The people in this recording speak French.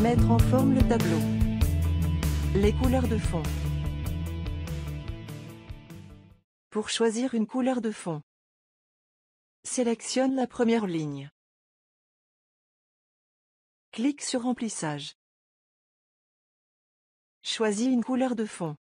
Mettre en forme le tableau. Les couleurs de fond. Pour choisir une couleur de fond, sélectionne la première ligne. Clique sur Remplissage. Choisis une couleur de fond.